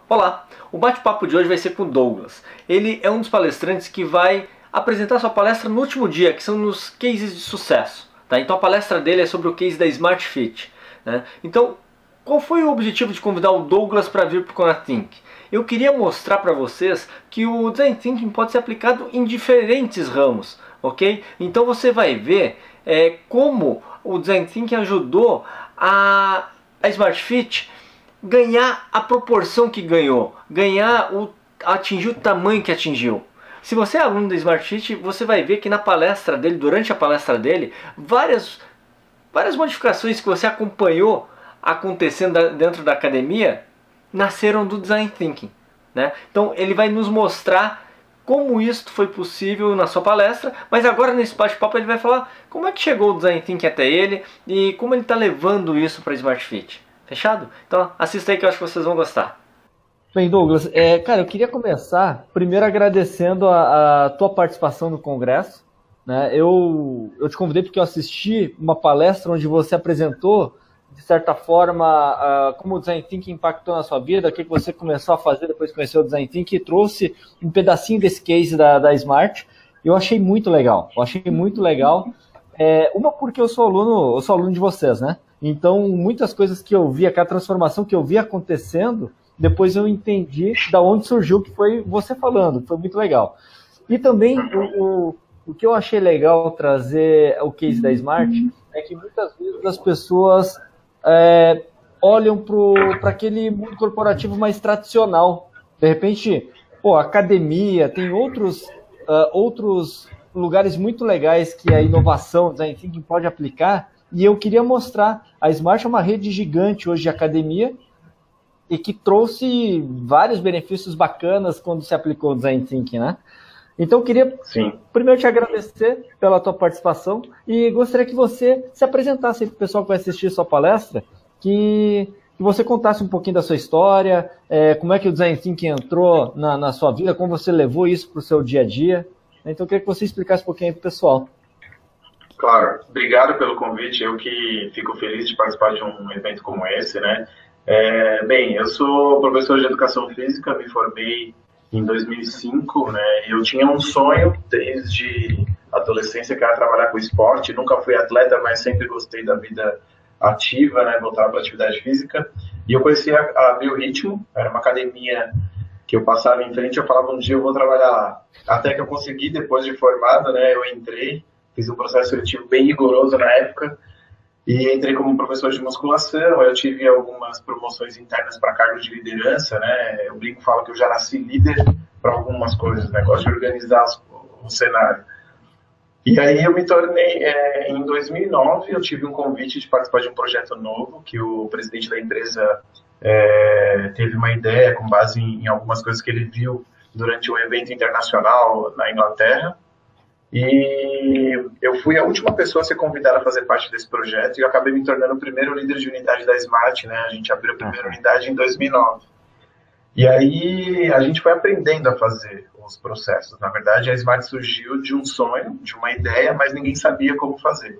Olá, o bate-papo de hoje vai ser com o Douglas. Ele é um dos palestrantes que vai apresentar sua palestra no último dia, que são nos cases de sucesso. Tá? Então a palestra dele é sobre o case da Smart Fit. Né? Então, qual foi o objetivo de convidar o Douglas para vir para o Conathink? Eu queria mostrar para vocês que o Design Thinking pode ser aplicado em diferentes ramos, ok? Então você vai ver como o Design Thinking ajudou a Smart Fit ganhar a proporção que ganhou, atingir o tamanho que atingiu. Se você é aluno da Smart Fit, você vai ver que na palestra dele, durante a palestra dele, várias modificações que você acompanhou acontecendo dentro da academia nasceram do Design Thinking, né? Então ele vai nos mostrar como isso foi possível na sua palestra, mas agora nesse bate-papo ele vai falar como é que chegou o Design Thinking até ele e como ele está levando isso para a Smart Fit. Fechado? Então assista aí que eu acho que vocês vão gostar. Bem, Douglas, cara, eu queria começar primeiro agradecendo a tua participação no congresso. Né? Eu te convidei porque eu assisti uma palestra onde você apresentou, de certa forma, como o Design Thinking impactou na sua vida, o que você começou a fazer depois que conheceu o Design Thinking, e trouxe um pedacinho desse case da Smart. Eu achei muito legal. Uma porque eu sou aluno de vocês, né? Então, muitas coisas que eu vi, aquela transformação que eu vi acontecendo, depois eu entendi da onde surgiu, que foi você falando, foi muito legal. E também, o que eu achei legal trazer o case da Smart é que muitas vezes as pessoas olham para aquele mundo corporativo mais tradicional. De repente, a academia, tem outros lugares muito legais que a inovação, o Design Thinking pode aplicar. E eu queria mostrar, a Smart é uma rede gigante hoje de academia e que trouxe vários benefícios bacanas quando se aplicou o Design Thinking, né? Então eu queria primeiro te agradecer pela tua participação e gostaria que você se apresentasse para o pessoal que vai assistir a sua palestra, que você contasse um pouquinho da sua história, como é que o Design Thinking entrou na sua vida, como você levou isso para o seu dia a dia. Então eu queria que você explicasse um pouquinho aí para o pessoal. Claro, obrigado pelo convite, eu que fico feliz de participar de um evento como esse, né? Bem, eu sou professor de Educação Física, me formei em 2005, né? Eu tinha um sonho desde a adolescência, que era trabalhar com esporte, nunca fui atleta, mas sempre gostei da vida ativa, né? Voltar para a atividade física, e eu conheci a Biorritmo, era uma academia que eu passava em frente, eu falava um dia eu vou trabalhar lá, até que eu consegui, depois de formado, né? Eu entrei, fiz um processo seletivo bem rigoroso na época e entrei como professor de musculação. Eu tive algumas promoções internas para cargos de liderança, né? Eu brinco, falo que eu já nasci líder para algumas coisas, né? Gosto de organizar o cenário. E aí eu me tornei, em 2009, eu tive um convite de participar de um projeto novo, que o presidente da empresa teve uma ideia com base em algumas coisas que ele viu durante um evento internacional na Inglaterra. E eu fui a última pessoa a ser convidada a fazer parte desse projeto e eu acabei me tornando o primeiro líder de unidade da Smart, né? A gente abriu a primeira unidade em 2009. E aí a gente foi aprendendo a fazer os processos. Na verdade, a Smart surgiu de um sonho, de uma ideia, mas ninguém sabia como fazer.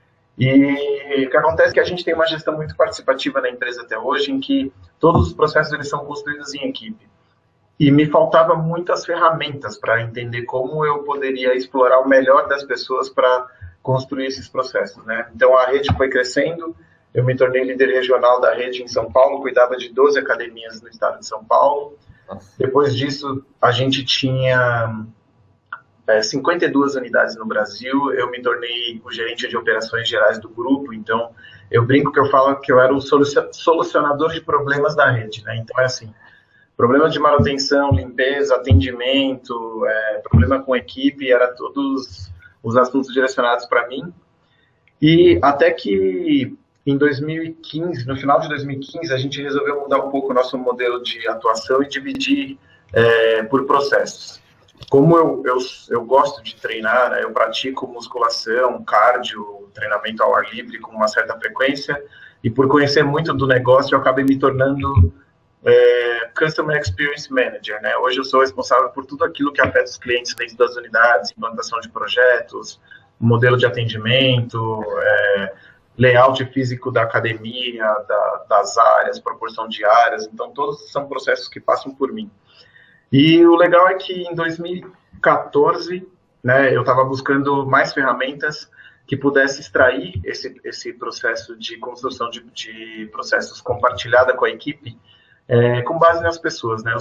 E o que acontece é que a gente tem uma gestão muito participativa na empresa até hoje, em que todos os processos eles são construídos em equipe. E me faltava muitas ferramentas para entender como eu poderia explorar o melhor das pessoas para construir esses processos, né? Então a rede foi crescendo, eu me tornei líder regional da rede em São Paulo, cuidava de 12 academias no estado de São Paulo. Depois disso, a gente tinha 52 unidades no Brasil, eu me tornei o gerente de operações gerais do grupo, então eu brinco que eu falo que eu era o solucionador de problemas da rede, né? Então é assim, problema de manutenção, limpeza, atendimento, problema com equipe, era todos os assuntos direcionados para mim. E até que em 2015, no final de 2015, a gente resolveu mudar um pouco o nosso modelo de atuação e dividir por processos. Como eu gosto de treinar, né, eu pratico musculação, cardio, treinamento ao ar livre com uma certa frequência, e por conhecer muito do negócio, eu acabei me tornando Customer Experience Manager, né? Hoje eu sou responsável por tudo aquilo que afeta os clientes dentro das unidades, implantação de projetos, modelo de atendimento, layout físico da academia, das áreas, proporção de áreas, então todos são processos que passam por mim. E o legal é que em 2014, né, eu estava buscando mais ferramentas que pudesse extrair esse processo de construção de processos compartilhada com a equipe, com base nas pessoas, né?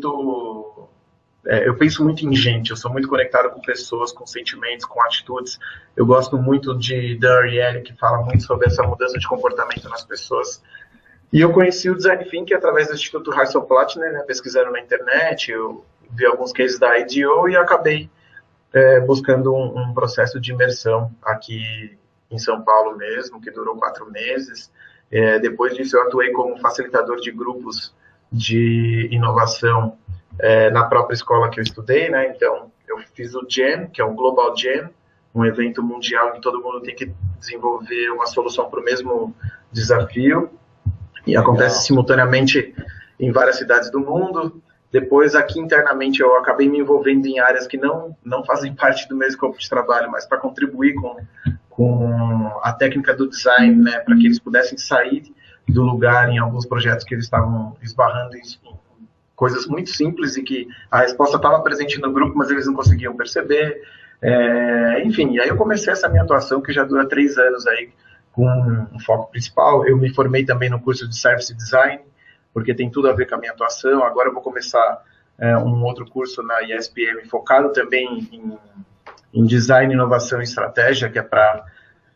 Eu penso muito em gente, eu sou muito conectado com pessoas, com sentimentos, com atitudes. Eu gosto muito de Dan Ariely, que fala muito sobre essa mudança de comportamento nas pessoas. E eu conheci o Design Thinking através do Instituto Heysel-Plotner, né, pesquisando na internet, eu vi alguns cases da IDEO e acabei buscando um processo de imersão aqui em São Paulo mesmo, que durou 4 meses. Depois disso eu atuei como facilitador de grupos de inovação na própria escola que eu estudei, né? Então eu fiz o Jam, que é o Global Jam, um evento mundial em que todo mundo tem que desenvolver uma solução para o mesmo desafio, e acontece simultaneamente em várias cidades do mundo. Depois, aqui internamente, eu acabei me envolvendo em áreas que não fazem parte do meu escopo de trabalho, mas para contribuir com a técnica do design, né, para que eles pudessem sair do lugar em alguns projetos que eles estavam esbarrando em coisas muito simples e que a resposta estava presente no grupo, mas eles não conseguiam perceber. Enfim, e aí eu comecei essa minha atuação, que já dura 3 anos aí, com um foco principal. Eu me formei também no curso de Service Design, porque tem tudo a ver com a minha atuação. Agora eu vou começar um outro curso na ISPM, focado também em design, inovação e estratégia, que é para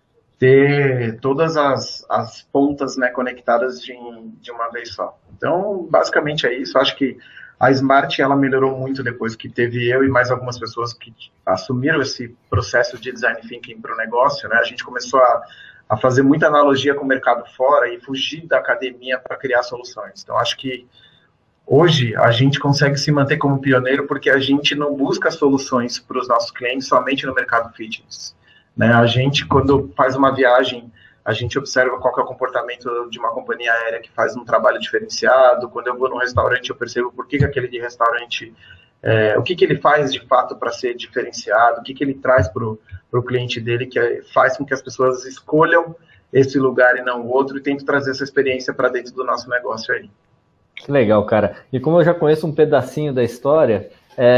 ter todas as pontas, né, conectadas de uma vez só. Então, basicamente é isso. Acho que a Smart ela melhorou muito depois que teve eu e mais algumas pessoas que assumiram esse processo de design thinking para o negócio, né? A gente começou a fazer muita analogia com o mercado fora e fugir da academia para criar soluções. Então, acho que hoje a gente consegue se manter como pioneiro porque a gente não busca soluções para os nossos clientes somente no mercado fitness, né? A gente, quando faz uma viagem, a gente observa qual que é o comportamento de uma companhia aérea que faz um trabalho diferenciado. Quando eu vou num restaurante, eu percebo por que aquele de restaurante, o que ele faz de fato para ser diferenciado, o que ele traz para o cliente dele, que faz com que as pessoas escolham esse lugar e não o outro, e tento trazer essa experiência para dentro do nosso negócio aí. Que legal, cara. E como eu já conheço um pedacinho da história,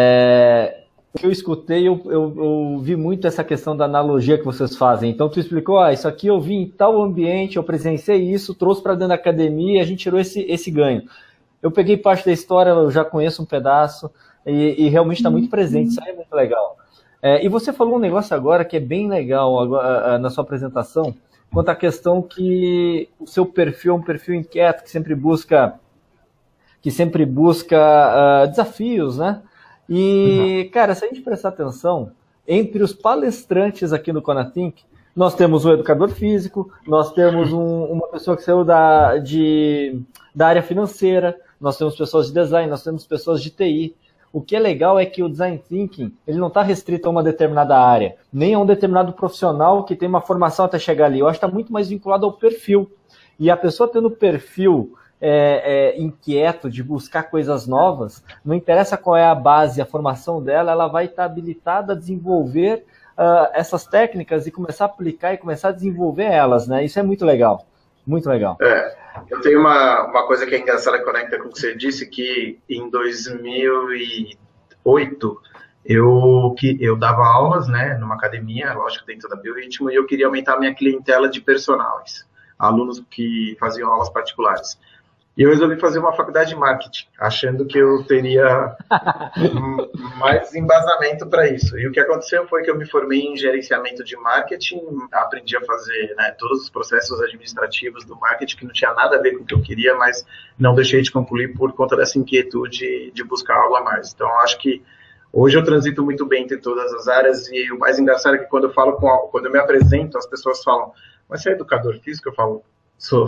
o que eu escutei, eu vi muito essa questão da analogia que vocês fazem. Então, tu explicou, isso aqui eu vi em tal ambiente, eu presenciei isso, trouxe para dentro da academia e a gente tirou esse ganho. Eu peguei parte da história, eu já conheço um pedaço e realmente está muito presente, isso aí é muito legal. E você falou um negócio agora que é bem legal na sua apresentação, quanto à questão que o seu perfil é um perfil inquieto, que sempre busca desafios, né? E, cara, se a gente prestar atenção, entre os palestrantes aqui no Conathink, nós temos um educador físico, nós temos uma pessoa que saiu da área financeira, nós temos pessoas de design, nós temos pessoas de TI. O que é legal é que o Design Thinking, ele não está restrito a uma determinada área, nem a um determinado profissional que tem uma formação até chegar ali. Eu acho que está muito mais vinculado ao perfil. E a pessoa tendo perfil inquieto de buscar coisas novas, não interessa qual é a base, a formação dela, ela vai estar habilitada a desenvolver essas técnicas e começar a aplicar e começar a desenvolver elas, né? Isso é muito legal, muito legal. Eu tenho uma coisa que é engraçada, que conecta com o que você disse, que em 2008 eu dava aulas, né, numa academia, lógico, dentro da Biorritmo, e eu queria aumentar a minha clientela de personagens, alunos que faziam aulas particulares. E eu resolvi fazer uma faculdade de marketing, achando que eu teria mais embasamento para isso. E o que aconteceu foi que eu me formei em gerenciamento de marketing, aprendi a fazer, né, todos os processos administrativos do marketing, que não tinha nada a ver com o que eu queria, mas não deixei de concluir por conta dessa inquietude de buscar algo a mais. Então, acho que hoje eu transito muito bem entre todas as áreas, e o mais engraçado é que quando eu me apresento, as pessoas falam, mas você é educador físico? Eu falo, sou.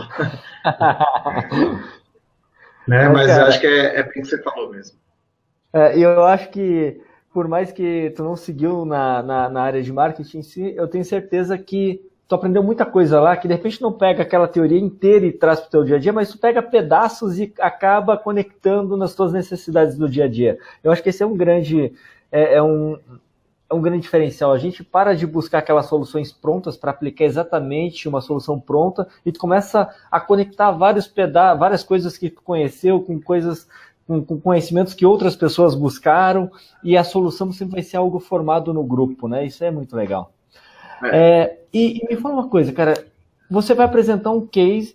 Né? Mas cara, acho que é bem o que você falou mesmo. Eu acho que, por mais que tu não seguiu na área de marketing em si, eu tenho certeza que tu aprendeu muita coisa lá, que de repente não pega aquela teoria inteira e traz para o teu dia a dia, mas tu pega pedaços e acaba conectando nas tuas necessidades do dia a dia. Eu acho que esse é um grande... é um grande diferencial. A gente para de buscar aquelas soluções prontas para aplicar exatamente uma solução pronta e tu começa a conectar várias coisas que tu conheceu com coisas, com conhecimentos que outras pessoas buscaram, e a solução sempre vai ser algo formado no grupo, né? Isso é muito legal. E me fala uma coisa, cara, você vai apresentar um case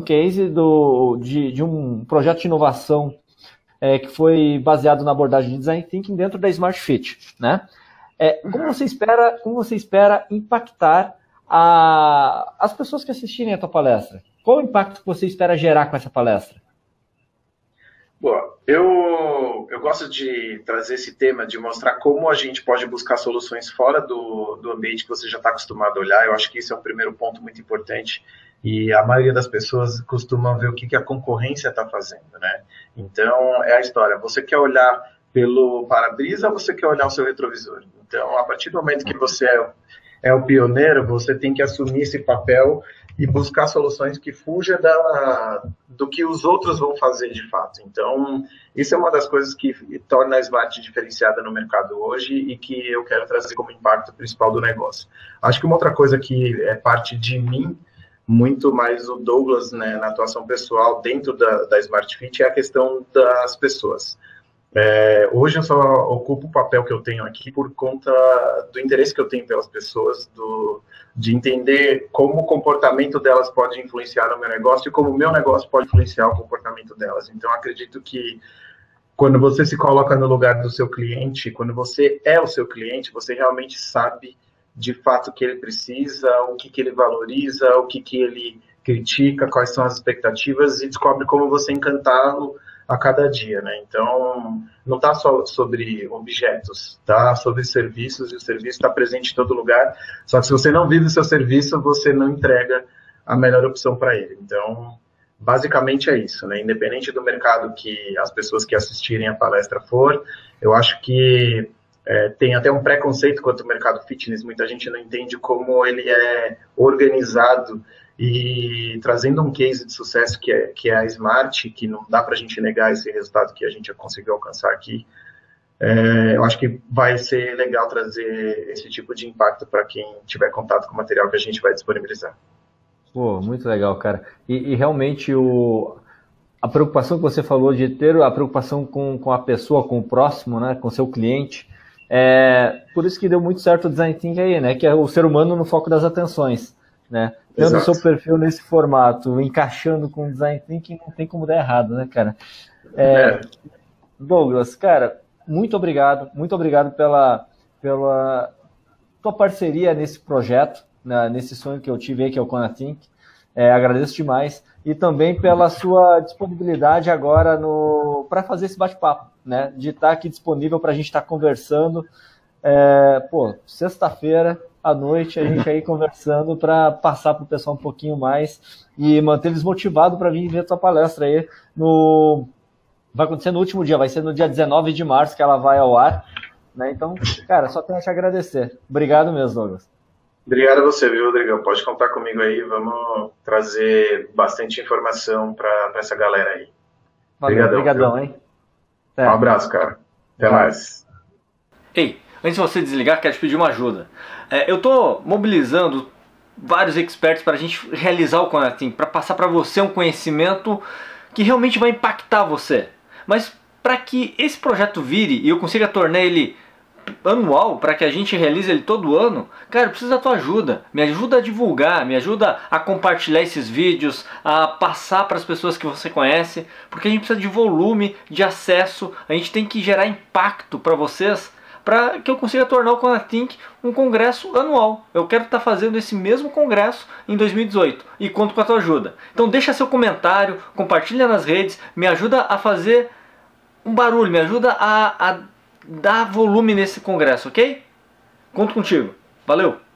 de um projeto de inovação que foi baseado na abordagem de Design Thinking dentro da Smart Fit, né? Como você espera impactar as pessoas que assistirem a tua palestra? Qual o impacto que você espera gerar com essa palestra? Boa, eu gosto de trazer esse tema, de mostrar como a gente pode buscar soluções fora do ambiente que você já está acostumado a olhar. Eu acho que isso é o primeiro ponto muito importante, e a maioria das pessoas costumam ver o que a concorrência está fazendo, né? Então, é a história, você quer olhar pelo para-brisa ou você quer olhar o seu retrovisor? Então, a partir do momento que você é o pioneiro, você tem que assumir esse papel e buscar soluções que fujam do que os outros vão fazer de fato. Então, isso é uma das coisas que torna a Smart diferenciada no mercado hoje e que eu quero trazer como impacto principal do negócio. Acho que uma outra coisa que é parte de mim, muito mais o Douglas, né, na atuação pessoal dentro da Smart Fit, é a questão das pessoas. Hoje eu só ocupo o papel que eu tenho aqui por conta do interesse que eu tenho pelas pessoas, de entender como o comportamento delas pode influenciar no meu negócio e como o meu negócio pode influenciar o comportamento delas. Então, acredito que quando você se coloca no lugar do seu cliente, quando você é o seu cliente, você realmente sabe de fato o que ele precisa, o que ele valoriza, o que ele critica, quais são as expectativas, e descobre como você encantá-lo a cada dia, né? Então, não está só sobre objetos, tá? Sobre serviços, e o serviço está presente em todo lugar, só que se você não vive o seu serviço, você não entrega a melhor opção para ele. Então, basicamente é isso, né? Independente do mercado que as pessoas que assistirem a palestra for, eu acho que tem até um preconceito quanto ao mercado fitness, muita gente não entende como ele é organizado, e trazendo um case de sucesso que é a Smart, que não dá para a gente negar esse resultado que a gente já conseguiu alcançar aqui, eu acho que vai ser legal trazer esse tipo de impacto para quem tiver contato com o material que a gente vai disponibilizar. Pô, muito legal, cara. E realmente a preocupação que você falou de ter a preocupação com a pessoa, com o próximo, né, com o seu cliente, por isso que deu muito certo o Design Thinking aí, né, que é o ser humano no foco das atenções, né? Tendo o seu perfil nesse formato, encaixando com o Design Thinking, não tem como dar errado, né, cara? Douglas, cara, muito obrigado pela tua parceria nesse projeto, né, nesse sonho que eu tive aí, que é o Conathink. Agradeço demais. E também pela sua disponibilidade agora para fazer esse bate-papo, né? De estar aqui disponível para a gente estar conversando. Sexta-feira à noite, a gente aí conversando para passar para o pessoal um pouquinho mais e manter eles motivados para vir ver a tua palestra aí. Vai acontecer no último dia, vai ser no dia 19 de março que ela vai ao ar, né? Então, cara, só tenho a te agradecer. Obrigado mesmo, Douglas. Obrigado a você, viu, Rodrigão? Pode contar comigo aí, vamos trazer bastante informação para essa galera aí. Obrigadão, hein? Um abraço, cara. Até mais. Ei, antes de você desligar, quero te pedir uma ajuda. Eu estou mobilizando vários experts para a gente realizar o Conathink, para passar para você um conhecimento que realmente vai impactar você. Mas para que esse projeto vire e eu consiga tornar ele anual, para que a gente realize ele todo ano, cara, eu preciso da tua ajuda. Me ajuda a divulgar, me ajuda a compartilhar esses vídeos, a passar para as pessoas que você conhece, porque a gente precisa de volume, de acesso, a gente tem que gerar impacto para vocês, para que eu consiga tornar o Conathink um congresso anual. Eu quero estar fazendo esse mesmo congresso em 2018 e conto com a tua ajuda. Então deixa seu comentário, compartilha nas redes, me ajuda a fazer um barulho, me ajuda a dar volume nesse congresso, ok? Conto contigo. Valeu!